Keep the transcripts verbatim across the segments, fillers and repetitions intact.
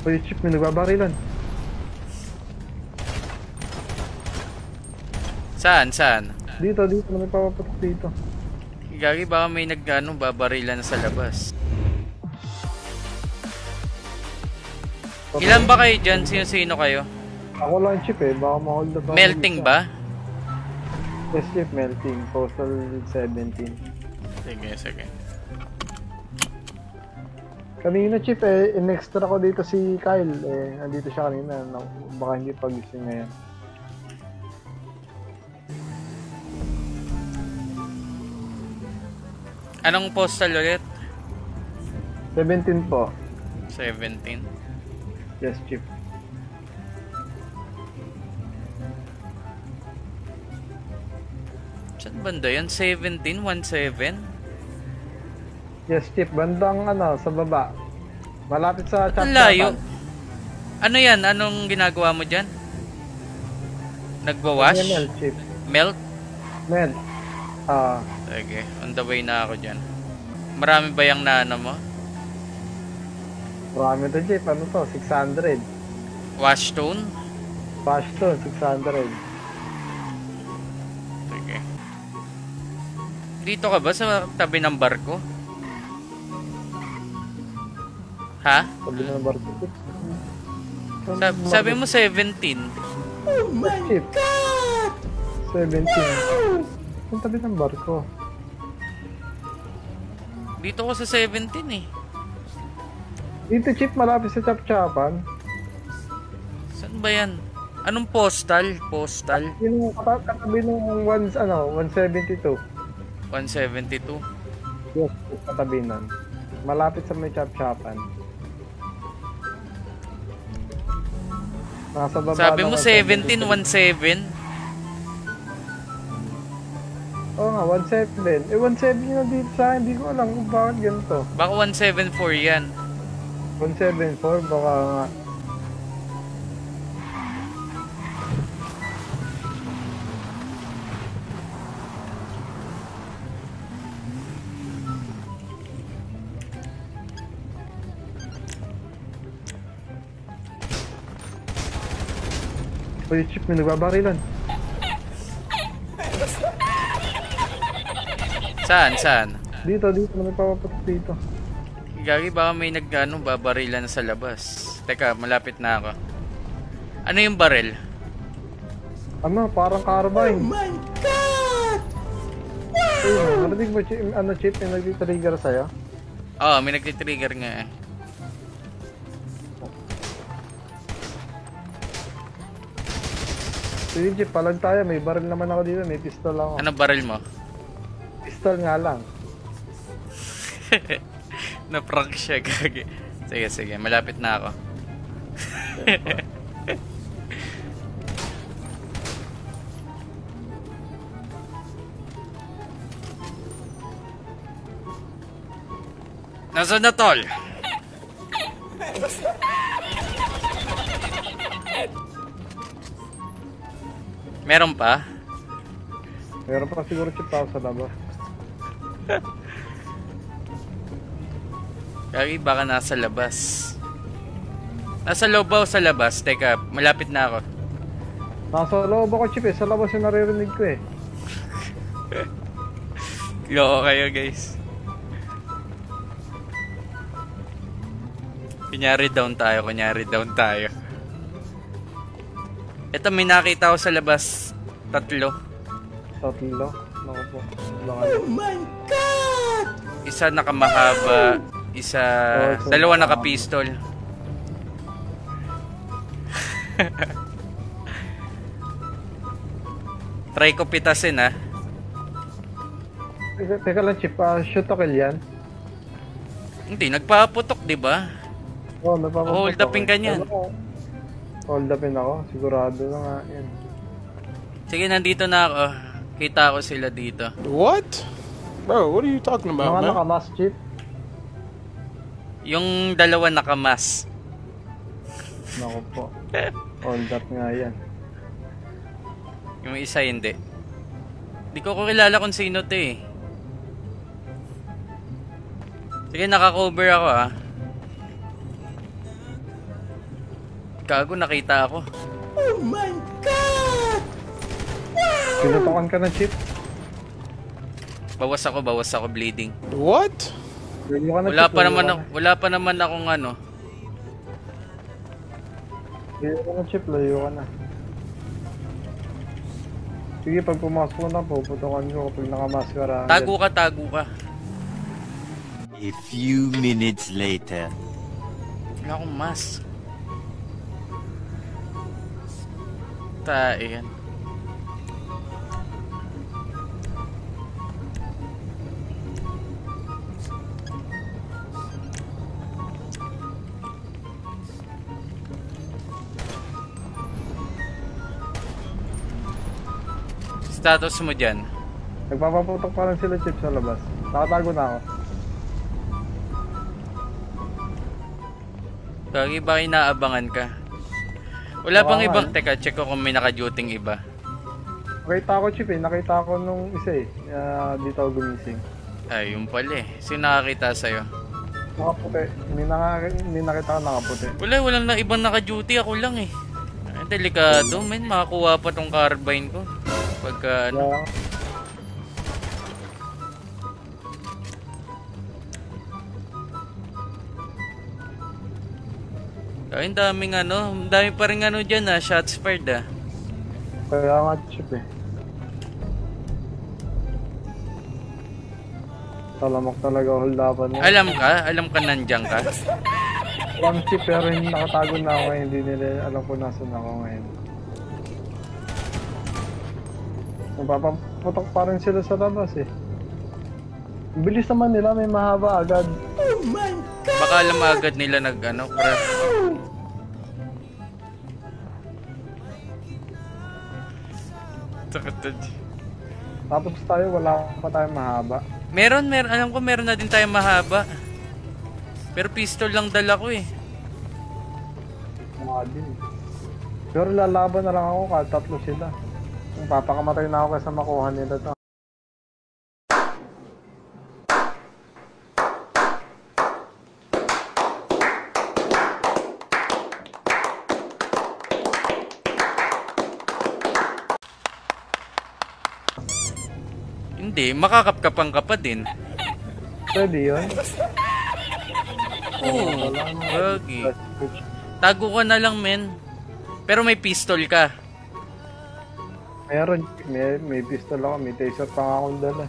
Uy, chip, may nagbabarilan. Saan? Saan? Dito, dito. May papapatok dito. Gagi, baka may nag, ano, babarilan sa labas. Okay. Ilan ba kayo dyan? Sino-sino kayo? Ako lang chip eh. Baka ma-hold up ako. Melting ba? Yes, chip. Melting. Postal seventeen. Sige, sige. Kanina chip eh, in-extra ko dito si Kyle eh, nandito siya kanina, baka hindi pagising ngayon. Anong postal ulit? seventeen po. seventeen? Yes, chip. Saan banda yan? seventeen? seventeen? Yes, chip. Bandang ano, sa baba. Malapit sa chat. Ang layo. Ano yan? Anong ginagawa mo dyan? Nagwawash? Melt, chip. Melt? Melt. Ah. Sige. On the way na ako dyan. Marami ba yung naano mo? Marami to, chip. Ano to? six hundred. Wash stone? Wash stone, six hundred. Sige. Dito ka ba sa tabi ng barko? Ha? Sabi na barko. Sab sabi mo seventeen. Oh my God! seventeen. Ang tabi ng barko. Dito ko sa seventeen eh. Dito chip, malapit sa Chap-Chapan. Saan ba yan? Anong postal? Postal? Yung katabi nung one, ano, one seventy-two. one seventy-two? Yes, katabi nun. Malapit sa may Chap-Chapan. Nasa baba. Sabi mo seventeen, one seven? Oo nga, one seven. Eh, one seven yun dito sa akin. Hindi ko alam kung bakit ganito. Baka one seven four yan. one seven four, baka nga. Uy, chip, may nagbabarilan. Saan? Saan? Dito, dito. May papapatok dito. Gagi, baka may nag, ano, babarilan sa labas. Teka, malapit na ako. Ano yung baril? Ano, parang carbine. Oh my God! Wow! Ayun, narinig mo, chip, ano, chip, yung nag-trigger sa'yo? Oo, oh, may nag-trigger nga eh. Sige, chip, palag tayo. May baril naman ako dito. May pistol ako. Ano baril mo? Pistol nga lang. Na-prank siya, gagi. Sige, sige. Malapit na ako. Nasaan na, tol? Meron pa? Meron pa siguro chip ako sa labas. Gagi, baka nasa labas. Nasa loob ba o sa labas? Teka, malapit na ako. Nasa loob ako chip eh. Sa labas yung naririnig ko eh. Loko kayo, guys. Kunyari down tayo, kunyari down tayo. Ito, may nakita ko sa labas. Tatlo. Tatlo? Naku po. Oh my God! Isa nakamahaba. Isa... Oh, dalawa naka-pistol. Try ko pitasin, ha. Teka, teka lang, Chip. Uh, shoot to kill yan? Hindi, nagpaputok, di ba? Oo, oh, nagpaputok. Hold upin ka niyan. Hold upin ako. Sigurado na nga yan. Sige, nandito na ako. Kita ko sila dito. What? Bro, what are you talking about, Mga man? nakamas, Chip? Yung dalawa nakamas. Naku po. Hold up nga yan. Yung isa hindi. Hindi ko kilala kung sino to eh. Sige, naka-cover ako ah. Gago, nakita ako. Oh my God! Pinutokan ka ng chip. Bawas ako, bawas ako, bleeding. What? Layo ka na, Wala chip, pa layo naman ka ako, wala pa naman akong ano. na. Layo ka na, chip. Layo ka na. Sige, pag pumasok na, puputokan ko kapag nakamaskara. Tago ka, tago ka. A few minutes later. Wala akong mask. Tae yan. Status mo dyan? Nagpapaputok pa rin sila, chip, sa labas. Nakatago na ako. Kagi ba inaabangan ka? Wala Oo bang nga, ibang... eh. Teka, check ko kung may naka-duting iba. Nakita ko, chip, eh. Nakita ko nung isa, eh. Uh, dito ako gumising. Ay, yung pala eh. Sino nakakita sa'yo? Nakaputi. May, naka, may nakita ko nakaputi. Wala, walang na ibang naka-duty. Ako lang eh. Ay, delikado, men. Makakuha pa tong carbine ko. Pagka ano... Kaya, Ay, ang daming ano. Ang dami pa rin ano dyan ah. Shots fired ah. kaya nga, chip, eh. Talamak talaga holdapan mo. Alam ka? Alam ka nandiyan ka? One chip, pero hindi nakatago na ako ngayon. Hindi nila alam ko nasan ako ngayon. Nagpapaputok pa rin sila sa labas, eh. Ang bilis naman nila, may mahaba agad. Oh my God! Baka alam agad nila nag ano, craft. Sakit. Tapos tayo, wala pa tayong mahaba. Meron, meron. Alam ko meron na din tayong mahaba. Pero pistol lang dala ko eh. Mga din, eh. Pero lalaban na lang ako kahit tatlo sila. Kung papakamatay na ako kaysa makuha nila to. Hindi, makakapkapang ka pa din. Pwede yun. Oo, gagi. Tago ka na lang, men. Pero may pistol ka. Meron, may, may pistol ako, may taser pa nga akong dala.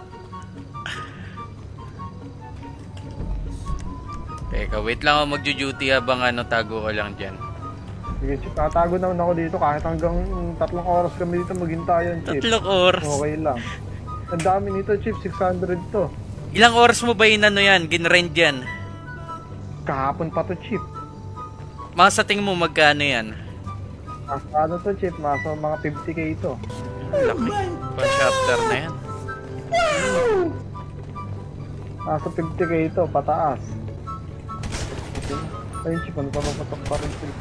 Teka, wait lang ako magjo-duty habang ano, tago ka lang dyan. Sige, Chip, tatago naman ako dito kahit hanggang tatlong oras kami dito maghintayan, Chip. Tatlong oras. Okay lang. Ang dami nito, Chip, six hundred to. Ilang oras mo ba inano yan? Ginrend yan? Kahapon pa to, Chip. Mga sa tingin mo magkano yan? Mas ano to, Chip, mas mga fifty K to. Laki. Pa-chapter na yan. Nasa fifty K to, pataas. Ayun, Chip, ano pa mapatok pa rin, Chip?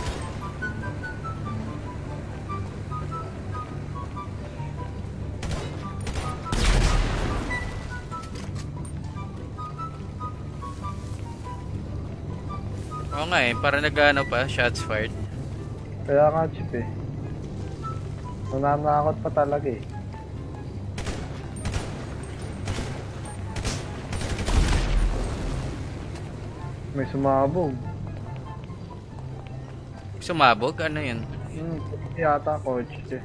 Oo nga eh, para nag-ano pa, shots fired. Kaya nga, Chip, eh. Nananakot pa talaga, eh. May sumabog. Sumabog? Ano yun? Hmm, yata coach, eh.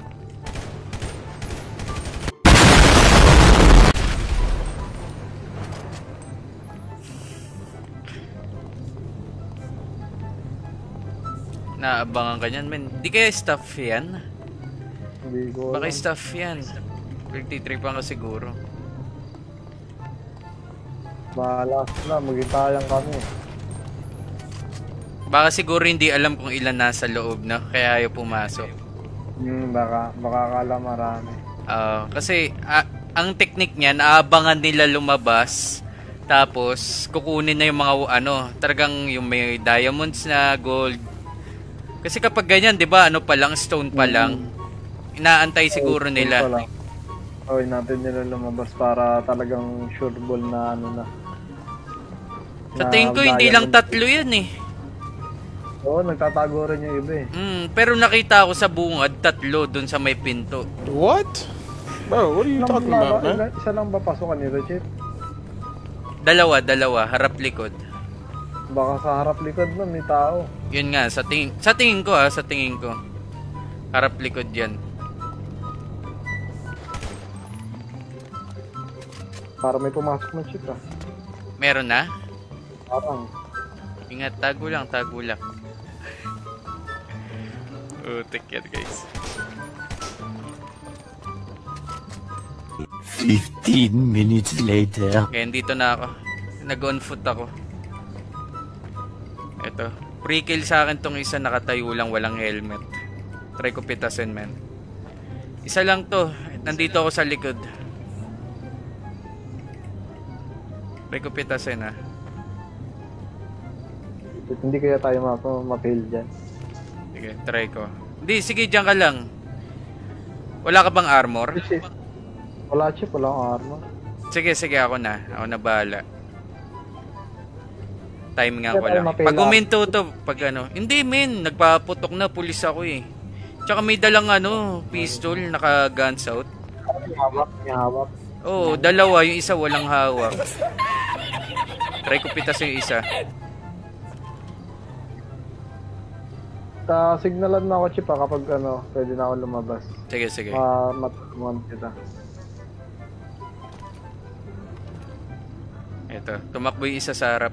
Naabangan ka niyan, men. Di kaya staff yan? Hindi ko Baka alam. staff yan. Nagtitripan ka siguro. Bahala sila, maghintayang kami. Baka siguro hindi alam kung ilan nasa loob, no? Kaya ayaw pumasok. Hmm, baka, baka akala marami. Ah, kasi ah, ang technique niyan, aabangan nila lumabas. Tapos kukunin na yung mga ano, talagang yung may diamonds na, gold. Kasi kapag ganyan, 'di ba? Ano pa lang, stone pa lang. Inaantay siguro nila. Okay, natin nila lumabas para talagang sure ball na ano na. Sa na tingin ko hindi lang diamond. tatlo 'yun eh. Oo, nagtatago rin yung iba eh. Mm, pero nakita ako sa bungad, tatlo dun sa may pinto. What? Bro, what are you Ilang talking ba- about, man? ilan- Isa lang ba pasukan nila, Chip? Dalawa, dalawa, harap likod. Baka sa harap likod nun, may tao. Yun nga, sa tingin, sa tingin ko ah, sa tingin ko. Harap likod yan. Para may pumasok na Chip ah. Meron na? Parang. Ingat, tago lang, tago lang. Utik yan guys. Fifteen minutes later. Kaya dito na ako. Nag-on foot ako. Eto. Pre-kill sa akin tong isa, nakatayo lang, walang helmet. Try ko pitasin, man. Isa lang to. Nandito ako sa likod. Try ko pitasin, ha. Hindi kaya tayo map- ma-fail dyan. Sige, try ko. Hindi, sige, dyan ka lang. Wala ka bang armor? Chip. Wala Chip, wala akong armor. Sige, sige, ako na. Ako na bahala. Timing nga ko Kaya tayo lang. mapila. Pag uminto to, pag ano. Hindi, men. Nagpaputok na. Pulis ako eh. Tsaka may dalang ano, pistol, naka guns out. May hawak, may hawak. Oo, dalawa. Yung isa walang hawak. Try ko pitas yung isa. Ta signalan na ako Chip ah, kapag ano, pwede na ako lumabas. Sige, sige. Ah, matulungan kita. Ito, tumakbo yung isa sa harap.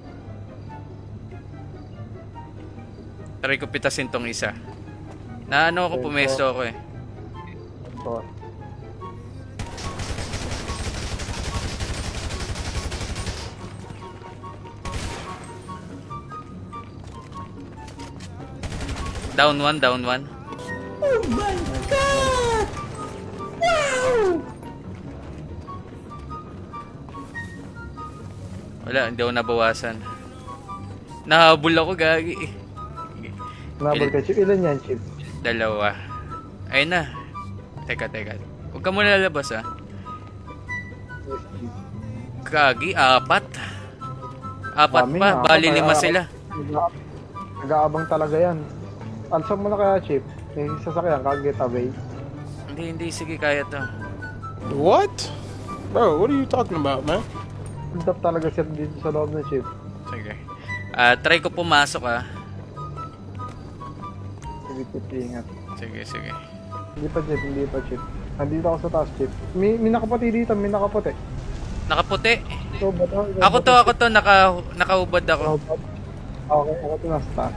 Try ko pitasin tong isa. Na ano ako, Okay, pumesto so- ako eh. So, Down one, down one. Oh my god! Wow! Wala, hindi ako nabawasan. Nahabol ako, gagi. nabal ka Chip. Ilan yan Chip? Dalawa. Ayun na. Teka, teka. Huwag ka muna lalabas, ah. Gagi, apat. Apat Dami pa, na. bali Ako, lima kaya- sila. Nag- Nag-aabang talaga yan. Alsam mo na kaya Chip. May sasakyan ka, getaway. Hindi, hindi, sige, kaya to. What? Bro, what are you talking about, man? Hold up talaga siya dito sa loob ng Chip. Sige. Ah, try ko pumasok, ah. Sige Chip, ingat. Sige, sige. Hindi pa Chip, hindi pa Chip. Nandito ako sa taas Chip. May, may nakaputi dito, may nakaputi. Nakaputi. So, bato, Ako to, ako to, naka, nakaubad ako. Okay, ako to nasa taas.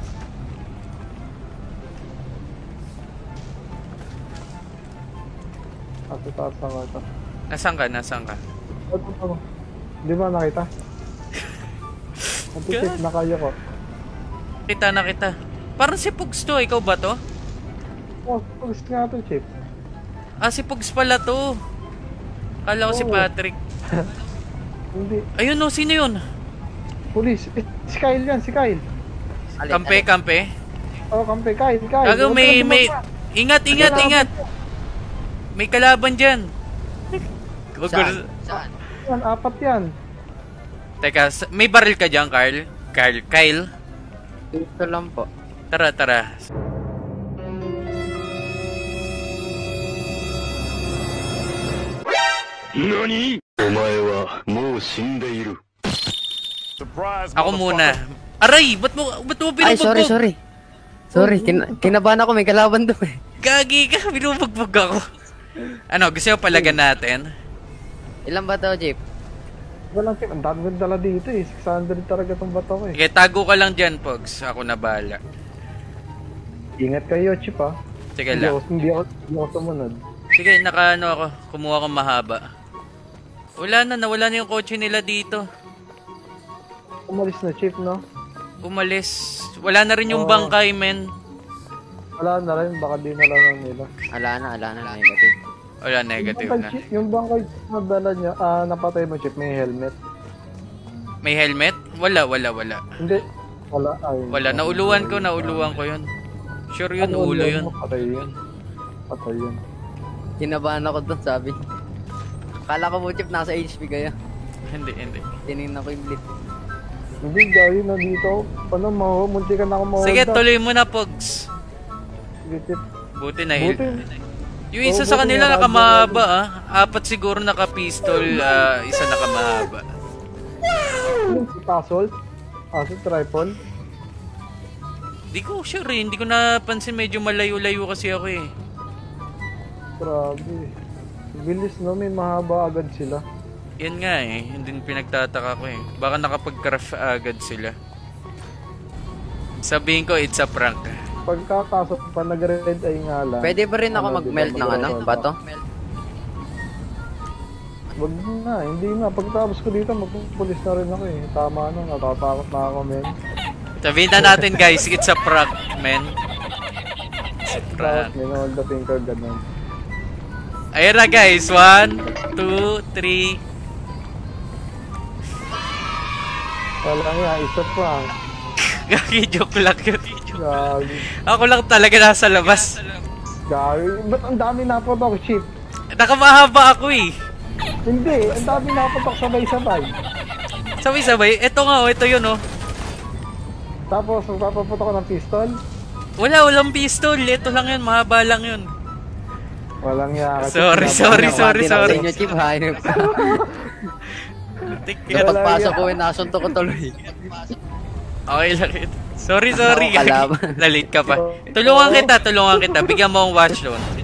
Nasa taas ako ito. Nasaan ka, nasaan ka? Ito, ito. Di ba nakita? Ito Chip, nakaya ko. Kita na kita. Parang si Pugs to, ikaw ba to? Oh, post nga to Chip. Ah, si Pugs pala to. Kala ko si Oo. Patrick. Hindi. Ayun no, sino yun? Police. Eh, si Kyle yan, si Kyle. Kampe, kampe. Oh, kampe, Kyle, Kyle. Gago, Huwag may, ka na may, bumaba. ingat, ingat, Kailangan- ingat. May kalaban dyan. Gago. Saan? Yan, apat yan. Teka, sa- may baril ka dyan, Carl? Carl, Kyle? Dito lang po. Tara, tara. Ako muna. Aray, ba't mo, ba't mo Ay, binubugbog? sorry, sorry. Sorry, kin kinabahan ako. May kalaban doon eh. Gagi ka, binubugbog ako. Ano, gusto mo palagan natin? Ilan ba to, Jeep? Walang Chip, ang dami kong dala dito eh. six hundred talaga tong bato ko eh. Sige, tago ka lang dyan, Pogs. Ako na bahala. Ingat kayo, Chip ah. Sige Hindi lang. ako, hindi ako, hindi ako sumunod. Sige, naka ano ako. Kumuha ko mahaba. Wala na, nawala na yung kotse nila dito. Umalis na Chip, no? Umalis. Wala na rin yung Oo. bangkay, men. Wala na rin, baka di na lang lang nila. Ala na, ala na. Negative. Wala, negative yung na. bangkay, Chip, yung bangkay na dala niya, ah, napatay mo Chip, may helmet. May helmet? Wala, wala, wala. Hindi. Wala. Ay, Wala, nauluan ko, nauluan ko yun. Sure yun, Ano, ulo ulo yun. mo? Patay yun. Patay yun. Kinabahan ako doon, sabi. Kala ko po, Jeep, nasa H P kayo. Hindi, hindi. Tinignan ko yung blip. Hindi, gawin na dito. Ano, maho, munti ka na ako mahold Sige, up. tuloy mo na, Pogs. Sige, Chip. Buti na. Buti. Yung isa Oo, sa buti kanila nga, nakamahaba ah. Apat siguro naka-pistol, ah, isa nakamahaba. Yung si Tasol? Ah, si Tripod? Di ko sure eh. Hindi ko napansin. Medyo malayo-layo kasi ako eh. Grabe. Bilis no, may mahaba agad sila. Yan nga eh. Yun din pinagtataka ko eh. Baka nakapag-craft agad sila. Sabihin ko, it's a prank. Pagkakasok pa nag-red ay nga lang. Pwede ba rin ako Ano, mag-melt di ba, ng ano, mag- bato? Wag na, hindi na. Pagtapos ko dito, magpupulis na rin ako eh. Tama na, natatakot na ako, men. Sabihin na natin guys, it's a prank, man. It's a Tapos, prank. may all the finger, ganun. Ayan na guys. One, two, three. Wala nga, isa prank. Gagi, joke lang yun. Gagi. Ako lang talaga nasa labas. Gagi. Ba't ang dami napotok, Chip? Nakamahaba ako eh. Hindi, ang dami napotok sabay-sabay. Sabay-sabay. Ito nga oh, ito yun oh. Tapos, magpapaputok ko ng pistol. Wala, walang pistol. Ito lang yun, mahaba lang yun. Walang yaka. Sorry, sorry, sorry, Nakabati na ako sorry. sa inyo, Chip, ha? Tik- Nung pagpasok ko, eh, nasunto ko tuloy. Okay lang ito. Sorry, sorry. Ako kalaban. Nalate ka pa. Tulungan kita, tulungan kita. Bigyan mo ang watch doon.